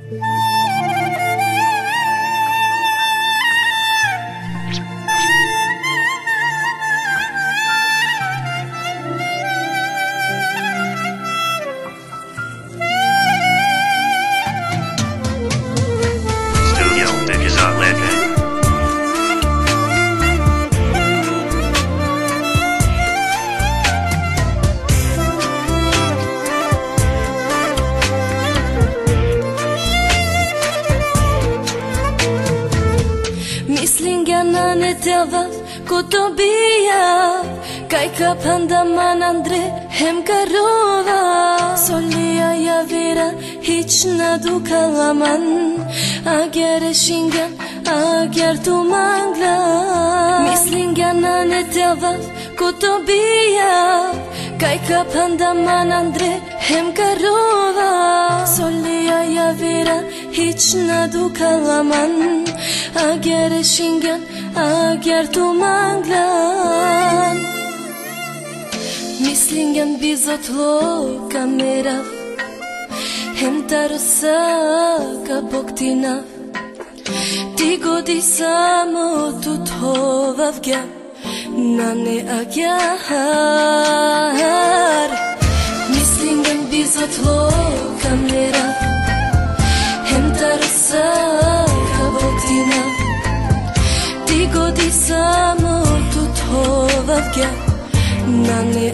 Kuto bija, kaj ka pandaman Andre hem karova Solia javira hiç nadukalaman Ager eşingen, ager tu manglan Mislim na ne teva kuto bija, kaj ka pandaman Andre hem karova Solia javira hiç nadukalaman Ager eşingen, ager tu manglan Mislim bizot loka merav Hem tarusa ka boktina Ti godi samo tut hovavgja Nane agyar Mislim bizot loka merav Hem tarusa ka boktina Ti godi samo tut hovavgja Nane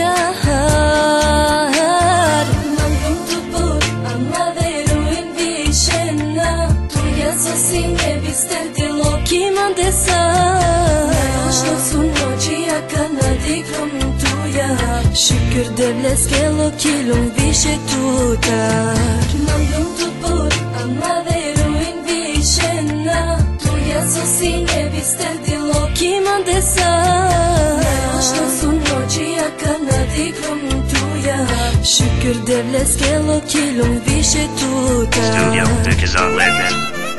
agyar Mandum tu por ama veruin vishena Tuja sasvim ne biste tilo kiman desa Što su noći jaka nad igrom tuja Şükür devles gelo kilum više tutar Mandum tu por ama veruin vishena Tuja sasvim ne biste tilo kiman desa Što su noći jaka nad igrom tuja Şükür devles gelo kilum više tutar Studio Dick is on Legend.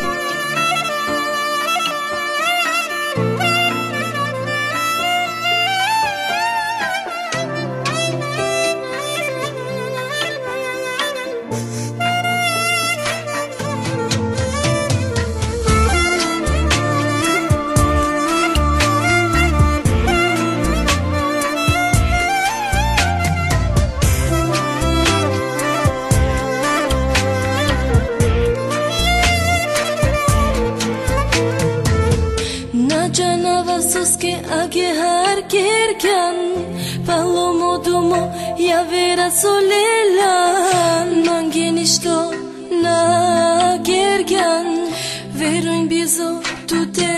Suske age har kirkan Palomo dumo javera solelan Mangin isto na kirkan Veruin bizo tu te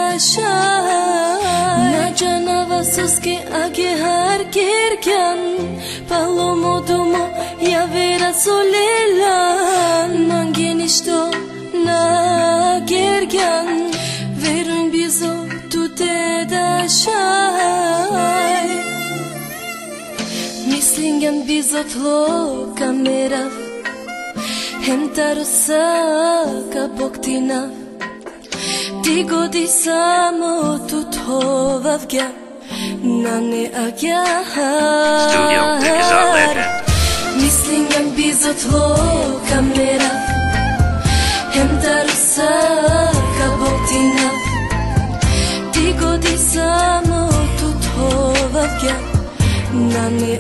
daşan Na canava suske age har kirkan Palomo dumo javera solelan Mangin isto na kirkan Veruin bizo te daşay Mislim bizot loka merav Hem tarusa ka boktina Ti godi samo tut hovavgja Nane agyar Studio Dick is on Legend. Mislim bizot loka merav Hem tarusa ka boktina Ti godi samo tut hovavgja Nane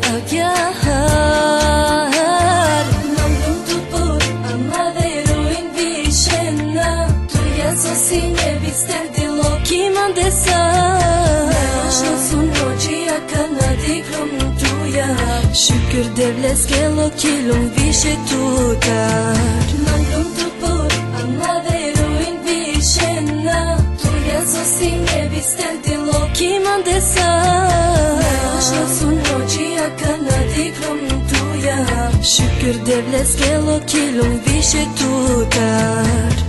agyar Mandum tu por ama veruin vishena Tuja sasvim ne biste tilo kiman desa Što su noći jaka nad igrom tuja Şükür devles gelo kilum više tutar Mandum tu por ama veruin vishena Tuja sasvim ne biste tilo kiman desa Što su noći jaka nad igrom tuja Şükür devles gelo kilum više tutar